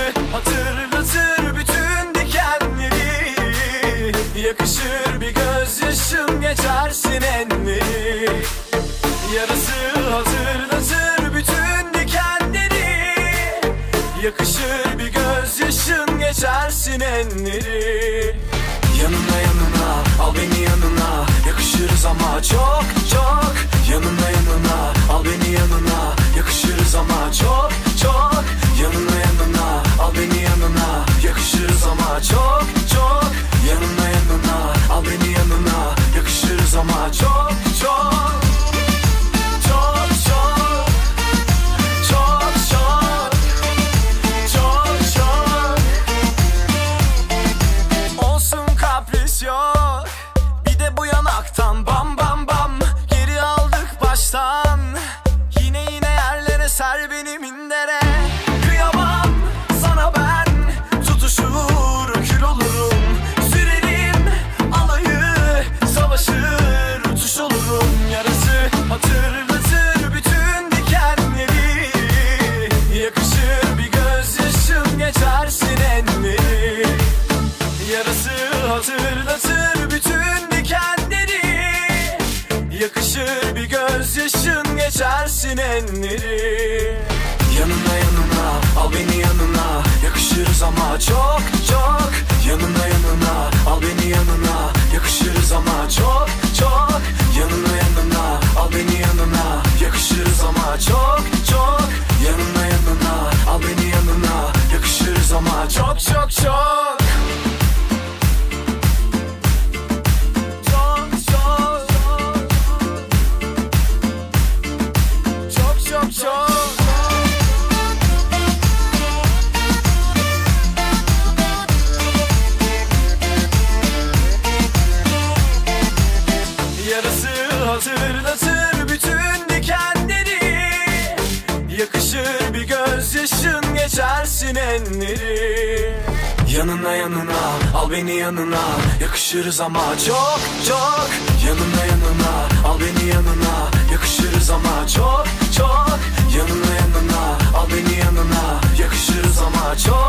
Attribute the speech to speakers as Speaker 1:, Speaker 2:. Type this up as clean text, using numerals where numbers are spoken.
Speaker 1: hatırlatır bütün dikenleri. Yakışır bir gözyaşım geçersin enleri. Yarası hatırlatır bütün dikenleri. Yakışır bir gözyaşın geçersin enleri. Yanına yanına al beni yanına, yakışırız ama çok çok. Yanına yanına al beni yanına, yakışırız ama çok çok. Yanına yanına al beni yanına, yakışırız ama çok çok. Yanına yanına al beni yanına, yakışırız ama çok çok. Çok çok. Çok çok. Çok çok. Olsun kapris yok, bir de bu yanaktan bam bam bam. Geri aldık baştan, yine yerlere ser beni mindere. Kıyamam sana ben, tutuşur kül olurum. Sürerim alayı, savaşır uçuş olurum. Yarası hatırlatır bütün dikenleri. Yakışır bir gözyaşım geçersin enleri. Yarası hatırlatır bütün dikenleri. Yakışır bir gözyaşın geçersin enleri. Yanına yanına al beni yanına, yakışırız ama çok çok. Yanına yanına al beni yanına, yakışırız ama çok çok. Yanına yanına al beni yanına, yakışırız ama çok çok. Yanına yanına al beni yanına, yakışırız ama çok çok çok. Çok çok. Çok çok çok. Yarası hatırlatır bütün dikenleri. Yakışır bir gözyaşın geçersin enleri. Yanına yanına al beni yanına, yakışırız ama çok çok. Yanına yanına al beni yanına, yakışırız ama çok çok. Yanına yanına al beni yanına, yakışırız ama çok